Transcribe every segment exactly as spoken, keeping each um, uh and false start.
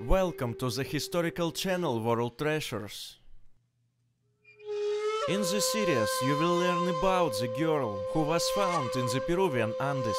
Welcome to the historical channel World Treasures. In this series you will learn about the girl who was found in the Peruvian Andes.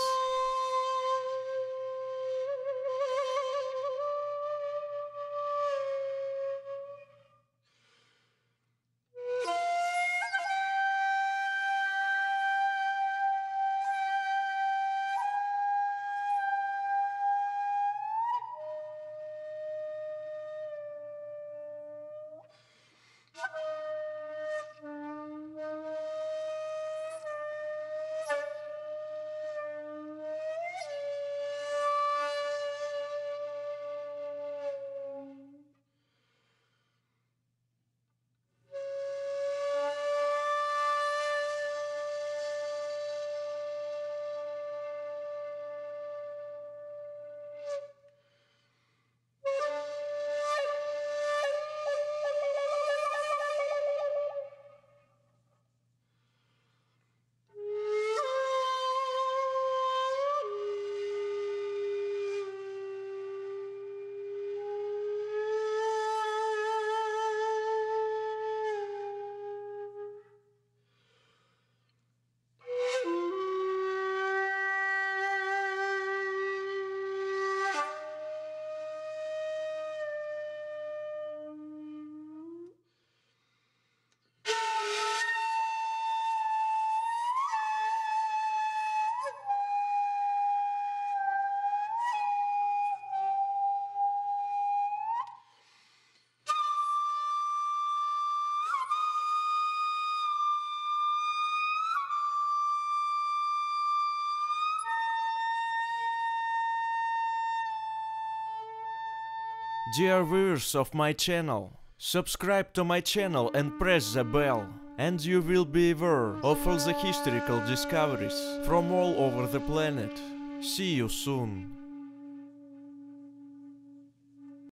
Dear viewers of my channel, subscribe to my channel and press the bell, and you will be aware of all the historical discoveries from all over the planet. See you soon.